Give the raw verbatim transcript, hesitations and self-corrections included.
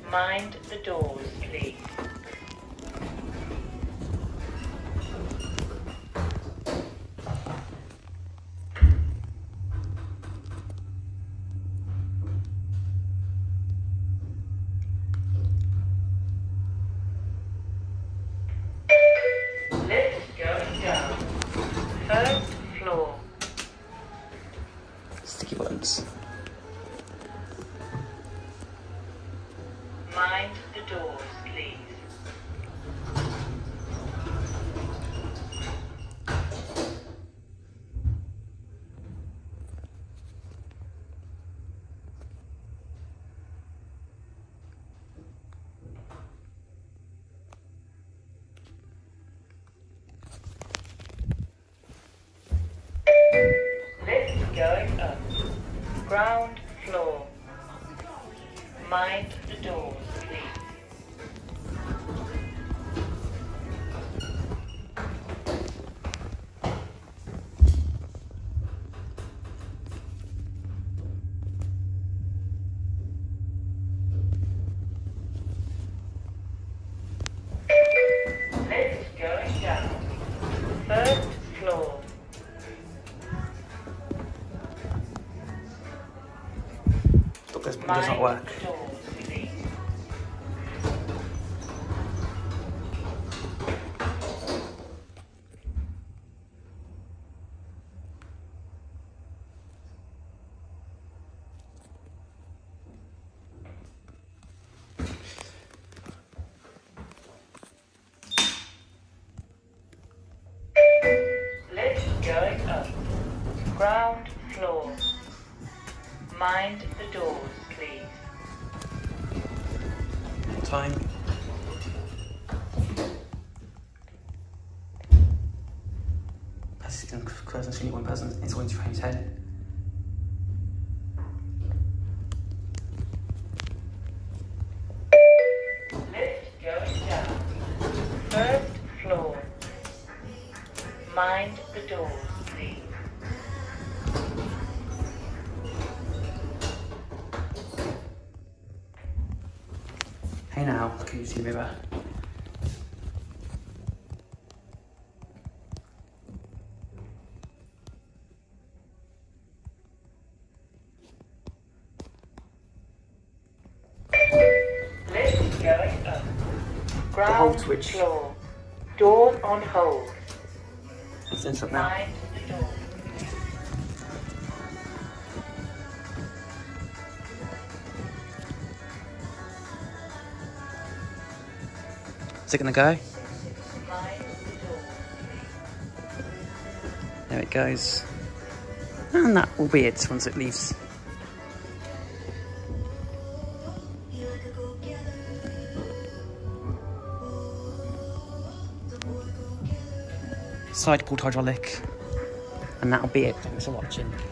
Mind the doors, please. Lift going down. First floor. Sticky buttons. Mind the doors, please. Lift going up. Ground floor. Mind the doors, please. Lift going down. First floor. But this one does not work. The doors, please. Lift going up. Ground floor. Mind the doors, please. Time. Persistent closing only one person is going to frame his head. Lift going down. First floor. Mind the doors, please. Hey now, can you see the river? Lift going up. Ground hold switch. floor. Doors on hold. Let's enter up now. Mind the doors. Is it gonna go? Mind the doors. There it goes. And that will be it once it leaves. Side pulled hydraulic. And that'll be it. Thanks for watching.